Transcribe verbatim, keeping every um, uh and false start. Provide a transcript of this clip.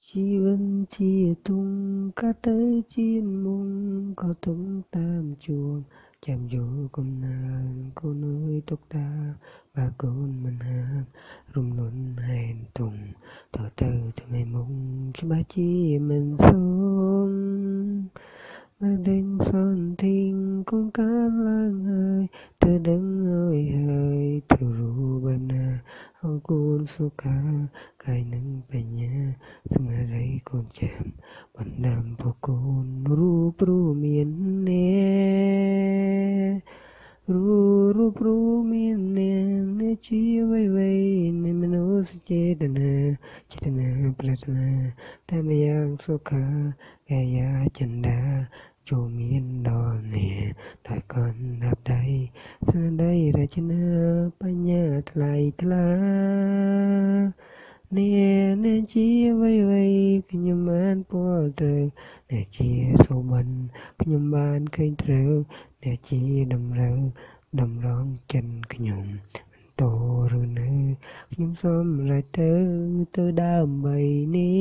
ชีវិតជាទុំកាត់ទៅជាមុំក៏ទុំតាមជួបចាំយល់កំណានកូនអើយទុកតាបើកូនមិនហានរំលន់ហែនទុំតទៅថ្ងៃមុខច្បាស់ជាមិនសុំបើដេញសនធីងកូនកានឡើងហើយเธอដឹងហើយហើយទ្រรู้បែបណាអរគុណសុខាកាយនឹងបញ្ញាស្មារតីកូនចាំបណ្ដាំពកូនរូបព្រោះមានអ្នករូរូបព្រោះមានអ្នកអ្នកជាអ្វីអ្វីនៃមនោសញ្ចេតនាចេតនាប្រាថ្នាតែម្យ៉ាងសុខាកាយាចិន្តាចូលមានដល់អ្នកដោយកណ្ដាប់ដៃស្នាដៃរចនាបញ្ញាថ្លៃថ្លាអ្នកអ្នកជាអ្វីអ្វីខ្ញុំបានពោលត្រូវអ្នកជាសុបិនខ្ញុំបានឃើញត្រូវអ្នកជាតម្រូវតម្រង់ចិត្តខ្ញុំតឬនៅខ្ញុំសូមរែកទៅទៅដើម្បីនេះ